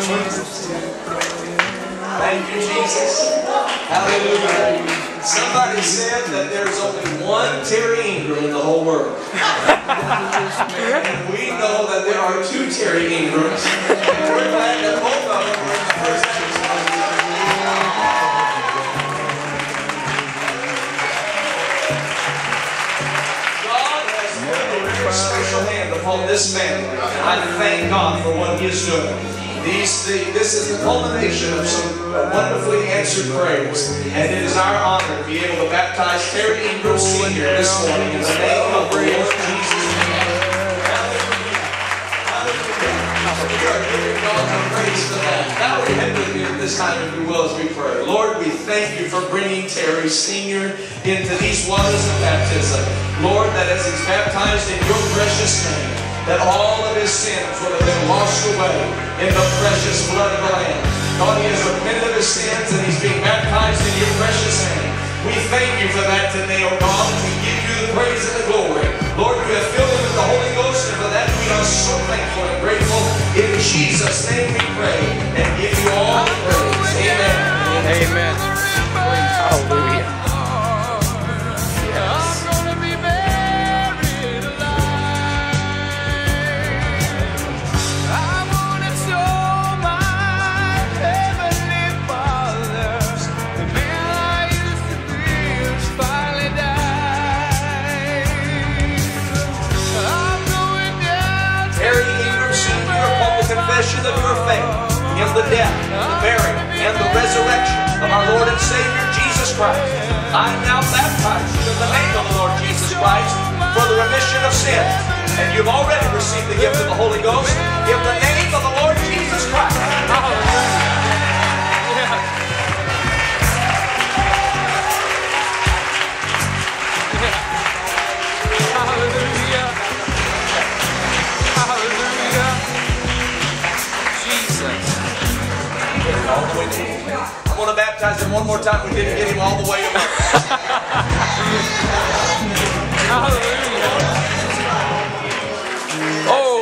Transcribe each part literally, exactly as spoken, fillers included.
Thank you, Jesus. Hallelujah. Somebody said that there's only one Terry Ingram in the whole world. And we know that there are two Terry Ingrams. And we're glad that both of them were in the first episode. God has put a very special hand upon this man. And I thank God for what He is doing. These, the, this is the culmination of some wonderfully answered prayers, and it is our honor to be able to baptize Terry Ingram Senior this morning in the name of the Lord Jesus. We are giving God the praise for that. Bow your head with me at this time, if you will, as we pray. Lord, we thank you for bringing Terry Senior into these waters of baptism. Lord, that as he's baptized in your precious name, that all of his sins would have been washed away in the precious blood of the Lamb. God, he has repented of his sins and he's being baptized in your precious name. We thank you for that today, O God, and we give you the praise and the glory. Lord, you have filled him with the Holy Ghost, and for that we are so thankful and grateful. In Jesus' name we pray and give you all the praise. Amen. Amen. Hallelujah. Confession of your faith in the death, the burial, and the resurrection of our Lord and Savior Jesus Christ. I now baptize you in the name of the Lord Jesus Christ for the remission of sins. And you've already received the gift of the Holy Ghost in the name of the Lord Jesus Christ. All the way to him. I'm going to baptize him one more time. We didn't get him all the way up. Hallelujah. Oh.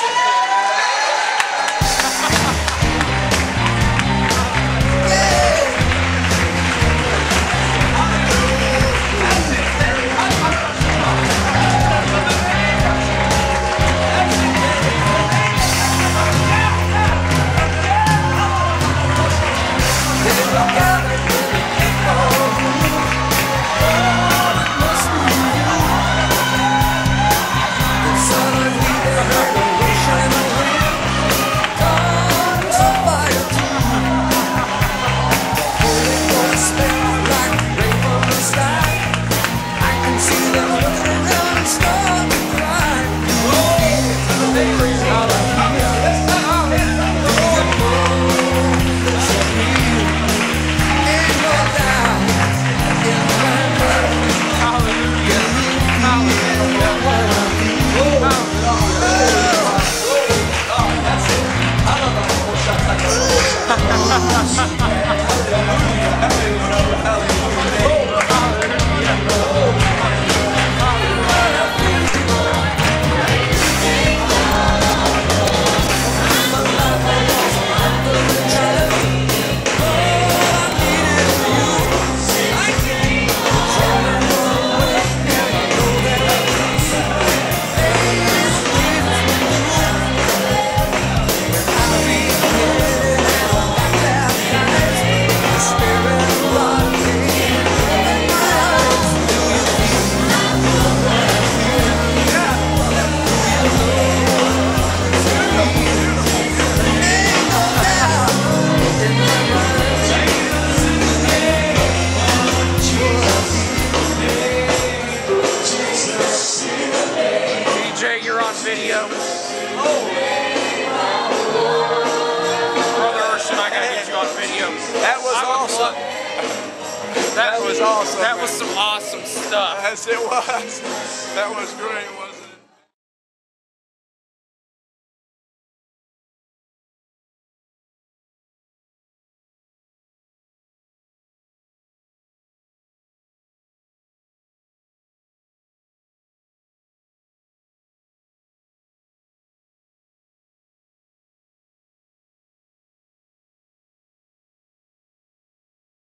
Video. Brother Urshan, I gotta get you on video. That was awesome. That, that was awesome. That man. was some awesome stuff. Yes, it was. That was great.